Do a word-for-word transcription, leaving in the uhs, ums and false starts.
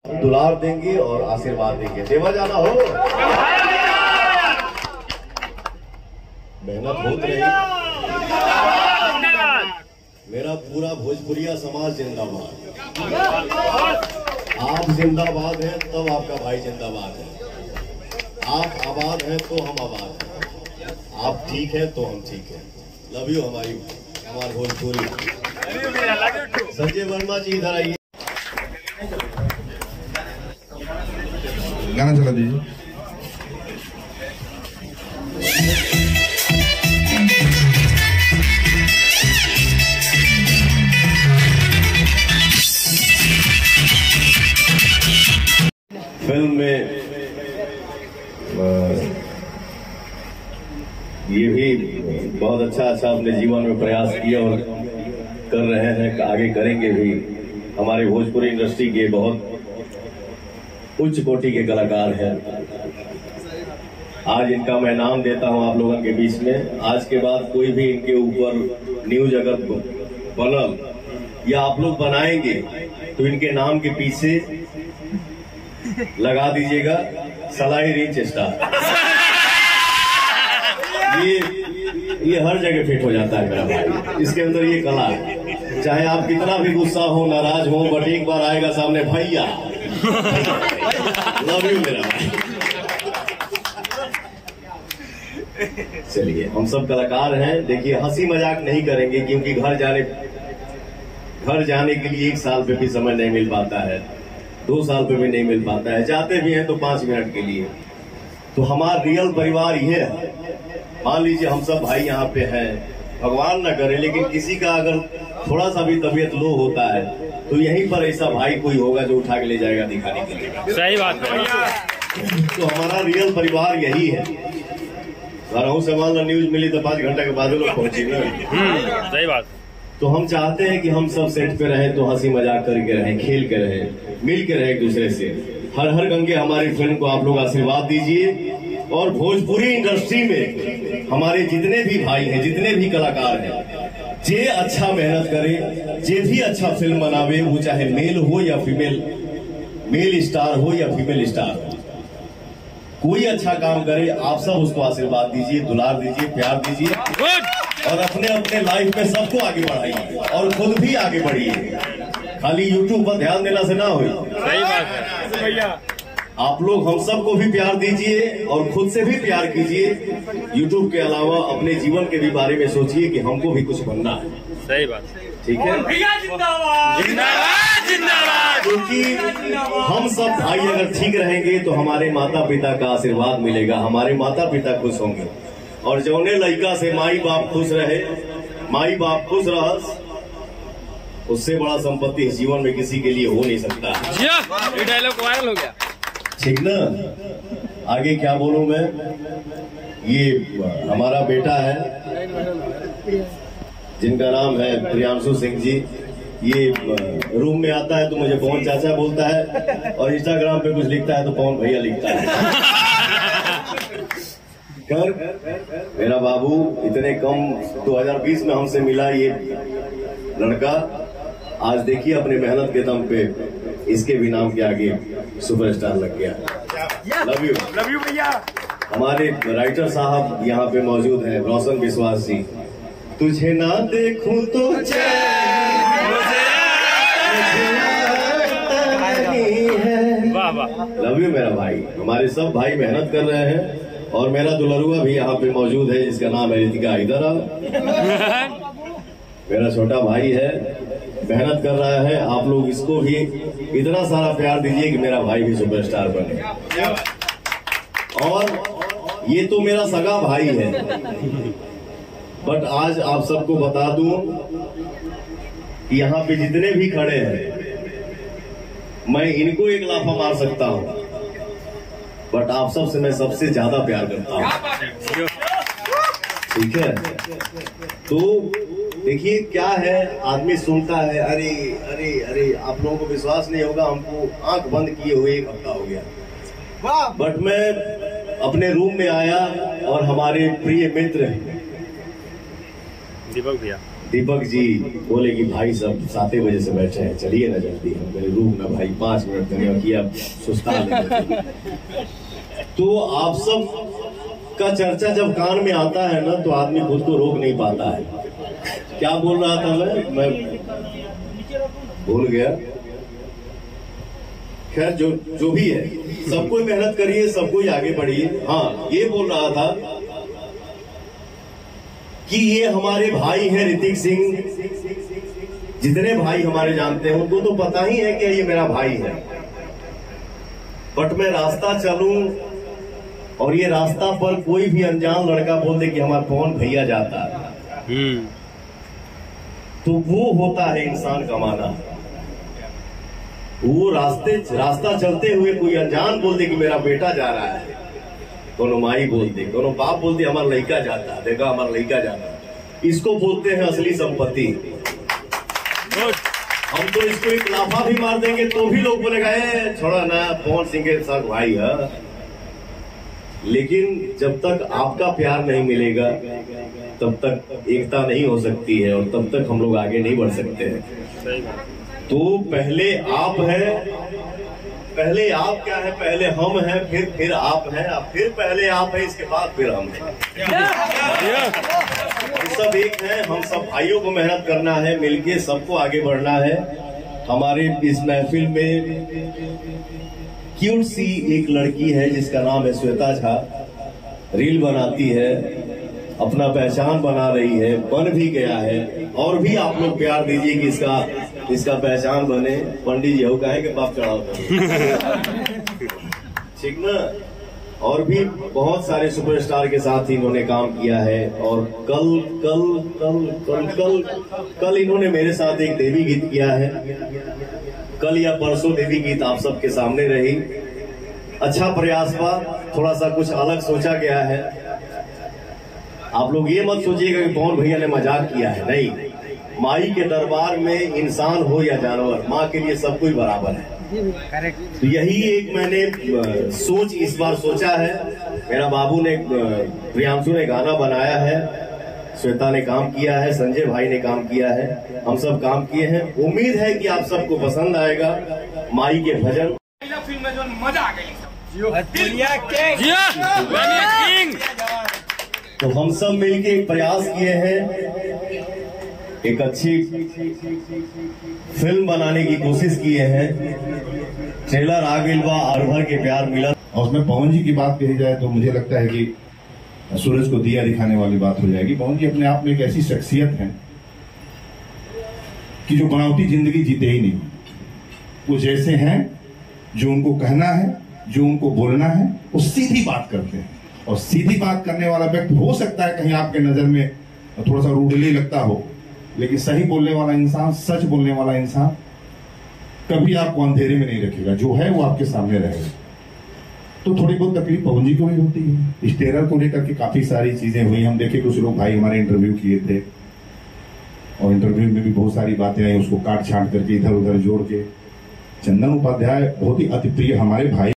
दुलार देंगे और आशीर्वाद देंगे। सेवा जाना हो, मेहनत होती रही। मेरा पूरा भोजपुरिया समाज जिंदाबाद। आप जिंदाबाद हैं तब आपका भाई जिंदाबाद है। आप आबाद हैं तो हम आबाद हैं। आप ठीक है तो हम ठीक है। लव यू हमारी हमारे भोजपुरी। संजय वर्मा जी इधर आइए। गाना चला दीजिए। फिल्म में ये भी बहुत अच्छा अच्छा अपने जीवन में प्रयास किया और कर रहे हैं, आगे करेंगे भी। हमारे भोजपुरी इंडस्ट्री के बहुत उच्च कोटि के कलाकार हैं। आज इनका मैं नाम देता हूं आप लोगों के बीच में। आज के बाद कोई भी इनके ऊपर न्यूज अगर बनल या आप लोग बनाएंगे तो इनके नाम के पीछे लगा दीजिएगा सलाई रिच स्टार। ये ये हर जगह फिट हो जाता है मेरा भाई। इसके अंदर ये कला है। चाहे आप कितना भी गुस्सा हो, नाराज हो, बट एक बार आएगा सामने भैया। लव यू मेरा भाई। चलिए, हम सब कलाकार हैं। देखिए, हंसी मजाक नहीं करेंगे क्योंकि घर जाने घर जाने के लिए एक साल पे भी समय नहीं मिल पाता है, दो साल पे भी नहीं मिल पाता है। जाते भी हैं तो पांच मिनट के लिए। तो हमारा रियल परिवार ये है। मान लीजिए हम सब भाई यहाँ पे हैं, भगवान ना करे लेकिन किसी का अगर थोड़ा सा भी तबीयत लो होता है तो यहीं पर ऐसा भाई कोई होगा जो उठा के ले जाएगा दिखाने के लिए। सही बात है। तो हमारा रियल परिवार यही है। घरों से मान लो न्यूज मिली तो पांच घंटे के बाद लोग पहुंचे ना। सही बात। तो हम चाहते हैं कि हम सब सेट पे रहें तो हंसी मजाक करके रहें, खेल के रहें, मिल के रहें एक दूसरे से। हर हर गंगे हमारी फिल्म को आप लोग आशीर्वाद दीजिए। और भोजपुरी इंडस्ट्री में हमारे जितने भी भाई हैं, जितने भी कलाकार हैं, जे अच्छा मेहनत करे, जे भी अच्छा फिल्म बनावे, वो चाहे मेल हो या फीमेल, मेल स्टार हो या फीमेल स्टार हो, कोई अच्छा काम करे, आप सब उसको आशीर्वाद दीजिए, दुलार दीजिए, प्यार दीजिए और अपने अपने लाइफ में सबको आगे बढ़ाइए और खुद भी आगे बढ़िए। खाली यूट्यूब पर ध्यान देना से ना हो। सही बात है भैया। आप लोग हम सबको भी प्यार दीजिए और खुद से भी प्यार कीजिए। यूट्यूब के अलावा अपने जीवन के भी बारे में सोचिए कि हमको भी कुछ बनना है। सही बात। ठीक है, जिंदाबाद जिंदाबाद जिंदाबाद। क्योंकि हम सब भाई अगर ठीक रहेंगे तो हमारे माता पिता का आशीर्वाद मिलेगा, हमारे माता पिता खुश होंगे। और जौने लड़का से माई बाप खुश रहे, माई बाप खुश रह, उससे बड़ा संपत्ति इस जीवन में किसी के लिए हो नहीं सकता। ये डायलॉग वायरल हो गया। ठीक ना? आगे क्या बोलूं मैं? ये हमारा बेटा है जिनका नाम है प्रियांशु सिंह जी। ये रूम में आता है तो मुझे पवन चाचा बोलता है और इंस्टाग्राम पे कुछ लिखता है तो पवन भैया लिखता है। कर मेरा बाबू इतने कम दो हज़ार बीस में हमसे मिला ये लड़का। आज देखिए अपने मेहनत के दम पे इसके भी नाम के आगे सुपरस्टार लग गया। लव यू लव यू भैया। हमारे राइटर साहब यहाँ पे मौजूद हैं, रोशन विश्वास जी। तुझे ना देखूं तो वाह वाह। लव यू मेरा भाई। हमारे सब भाई मेहनत कर रहे हैं और मेरा दुलरुआ भी यहाँ पे मौजूद है जिसका नाम है रितिका। इधर आ, मेरा छोटा भाई है, मेहनत कर रहा है। आप लोग इसको भी इतना सारा प्यार दीजिए कि मेरा भाई भी सुपरस्टार बने। और ये तो मेरा सगा भाई है, बट आज आप सबको बता दूं कि यहाँ पे जितने भी खड़े हैं, मैं इनको एक लाफा मार सकता हूं, बट आप सबसे मैं सबसे ज्यादा प्यार करता हूं। ठीक है? तो देखिए क्या है, आदमी सुनता है अरे अरे अरे, आप लोगों को विश्वास नहीं होगा, हमको आंख बंद किए हुए एक हफ्ता हो गया। बट मैं अपने रूम में आया और हमारे प्रिय मित्र दीपक भैया दीपक जी बोले कि भाई सब सात बजे से बैठे हैं, चलिए ना जल्दी। हम बोले रुक ना भाई, पांच मिनट करने किया सुस्ता लेंगे। तो आप सब का चर्चा जब कान में आता है ना तो आदमी खुद को रोक नहीं पाता है। क्या बोल रहा था मैं मैं भूल गया। खैर जो जो भी है, सबको मेहनत करिए, सबको ही आगे बढ़िए। हाँ, ये बोल रहा था कि ये हमारे भाई हैं ऋतिक सिंह। जितने भाई हमारे जानते हैं उनको तो पता ही है कि ये मेरा भाई है, बट मैं रास्ता चलूं और ये रास्ता पर कोई भी अनजान लड़का बोल दे कि हमारा कौन भैया जाता है, तो वो होता है इंसान कमाना। वो रास्ते रास्ता चलते हुए कोई अनजान बोल दे कि मेरा बेटा जा रहा है, कोनो माई बोल दे, कोनो बाप बोल दे हमारा लड़का जाता है, देखा हमारा लड़का जाता है, इसको बोलते हैं असली संपत्ति। हम तो इसको एक लाफा भी मार देंगे तो भी लोग बोलेगा ए छोड़ा ना, पवन सिंह के साथ भाई है। लेकिन जब तक आपका प्यार नहीं मिलेगा तब तक एकता नहीं हो सकती है और तब तक हम लोग आगे नहीं बढ़ सकते हैं। तो पहले आप है, पहले आप क्या है, पहले हम हैं, फिर फिर आप हैं, फिर पहले आप हैं, इसके बाद फिर हम हैं। सब एक है, हम सब भाइयों को मेहनत करना है, मिलके सबको आगे बढ़ना है। हमारे इस महफिल में क्यूट सी एक लड़की है जिसका नाम है श्वेता झा, रील बनाती है, अपना पहचान बना रही है, बन भी गया है। और भी आप लोग प्यार दीजिए कि इसका इसका पहचान बने। पंडित जी हो कहे कि बाप चढ़ाओ ठीक ना। और भी बहुत सारे सुपरस्टार के साथ इन्होंने काम किया है। और कल कल कल कल कल कल इन्होंने मेरे साथ एक देवी गीत किया है। कल या परसों देवी गीत आप सबके सामने रही। अच्छा प्रयास हुआ, थोड़ा सा कुछ अलग सोचा गया है। आप लोग ये मत सोचिएगा कि पवन भैया ने मजाक किया है, नहीं। माई के दरबार में इंसान हो या जानवर, माँ के लिए सब कोई बराबर है। तो यही एक मैंने सोच इस बार सोचा है। मेरा बाबू ने, प्रियांशु ने गाना बनाया है, श्वेता ने काम किया है, संजय भाई ने काम किया है, हम सब काम किए हैं। उम्मीद है कि आप सबको पसंद आएगा माई के भजन। फिल्म में जो मजा आ गई। तो हम सब मिलके एक प्रयास किए हैं, एक अच्छी फिल्म बनाने की कोशिश किए हैं। ट्रेलर आ गई बा, और भर के प्यार मिला। और उसमें पवन जी की बात कही जाए तो मुझे लगता है कि सूरज को दिया दिखाने वाली बात हो जाएगी। पवन जी अपने आप में एक ऐसी शख्सियत है कि जो बनावटी जिंदगी जीते ही नहीं। वो जैसे हैं, जो उनको कहना है, जो उनको बोलना है, वो सीधी बात करते हैं। और सीधी बात करने वाला व्यक्ति हो सकता है कहीं आपके नजर में थोड़ा सा रूडली लगता हो, लेकिन सही बोलने वाला इंसान, सच बोलने वाला इंसान कभी आपको अंधेरे में नहीं रखेगा। जो है वो आपके सामने रहेगा। तो थोड़ी बहुत तकलीफ पवन जी को भी होती है। इस टेरर को लेकर के काफी सारी चीजें हुई। हम देखे कुछ लोग भाई हमारे इंटरव्यू किए थे और इंटरव्यू में भी बहुत सारी बातें आई, उसको काट छाट करके इधर उधर जोड़ के। चंदन उपाध्याय बहुत ही अति प्रिय हमारे भाई